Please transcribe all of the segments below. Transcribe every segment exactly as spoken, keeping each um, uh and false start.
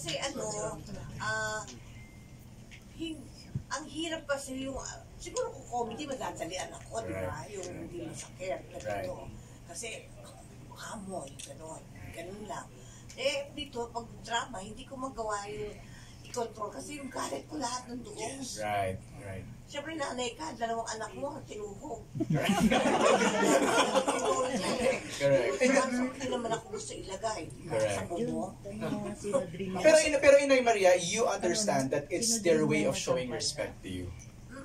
Kasi ano, ah, hin- ang hirap kasi yung, uh, siguro kung comedy, madadalian ako, di ba? Yung hindi masakit na dito. Kasi, mukha mo, yung gano'n. Ganun lang. Eh, dito, pag drama, hindi ko magawa yung i-control kasi yung galit ko lahat ng doon. Yes, right, right. Siyempre, nanay ka, dalawang anak mo, tinuhog. Correct. Hindi naman ako gusto ilagay. Correct. Sa bumo. Pero, in, pero Inay Maria, you understand that it's their way of showing respect to you.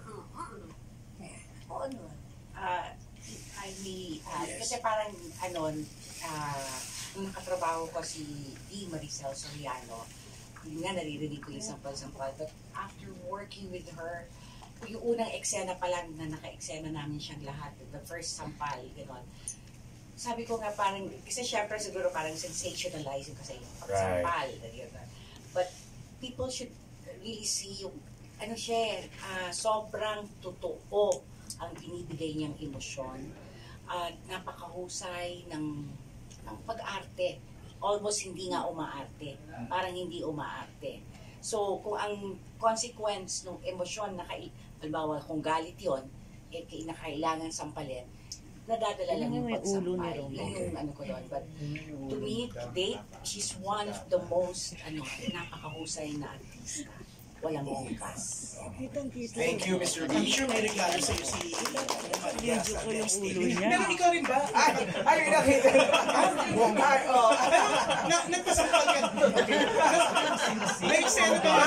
Oo naman. Uh, I may add, yes. Kasi parang, ano, uh, nung nakatrabaho ko si D. Maricel Soriano, yun nga, naririnig ko yung sampal-sampal. But after working with her, yung unang eksena pa lang na naka-eksena namin siyang lahat, the first sampal, gano'n. Sabi ko nga parang, kasi syempre siguro parang sensationalizing kasi yung pagsampal. Right. But people should really see yung, ano siya, uh, sobrang totoo ang binibigay niyang emosyon. At uh, napakahusay ng, ng pag-arte. Almost hindi nga umaarte. Parang hindi umaarte. So, kung ang consequence ng emosyon na kay, halimbawa kung galit yon, eh kailangan sampalin, nadadala lang yung pagsampal. Yan yung ano ko doon. But to me, to date, she's one of the most ano, napakahusay na artista. Walang mongkas. Thank you, Mister B. I'm sure may regalo sa'yo si Maria sa next TV. Pero ikaw rin ba? Ay, ay, nakita. Ay, oh. Nagpasampal ka. May eksena ka.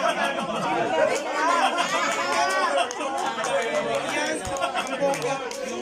Yan, ang bongga.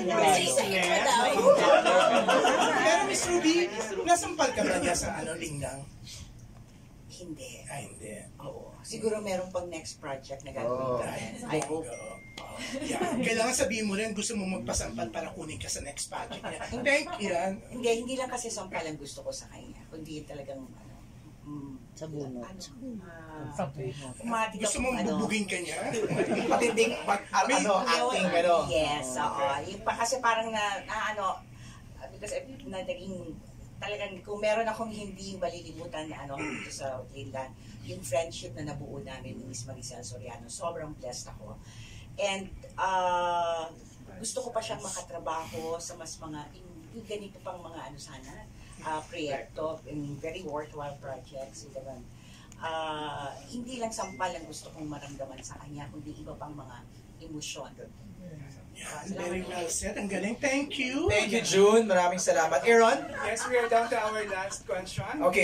Pero Miss Ruby, nasampal ka ba niya sa ano, linggang? Hindi. Ay, hindi. Oo. Siguro meron pang next project na gagawin ka. I hope. Yeah. Kailangan sabihin mo rin, gusto mo magpasampal para kunin ka sa next project niya. Thank you. Hindi, hindi lang kasi sampal ang gusto ko sa kanya. Kundi talagang, ano, mm, sa bunot. Ano, gusto mong ano, bubugin ka niya? Matinding, ano, acting, pero. Yes, oo. Yung pa, kasi parang na, na ano, because na naging, talagang kung meron akong hindi malilimutan na ano dito sa Greenland, yung friendship na nabuo namin ni Miss Maricel Soriano, sobrang blessed ako. And uh, gusto ko pa siyang makatrabaho sa mas mga, yung, yung ganito pang mga ano sana, uh, proyekto, in very worthwhile projects. Diba? Uh, hindi lang sampal ang gusto kong maramdaman sa kanya, kundi iba pang mga emosyon. Yeah, very well said. Ang galing. Thank you. Thank you, June. Maraming salamat. Aaron? Yes, we are down to our last question. Okay.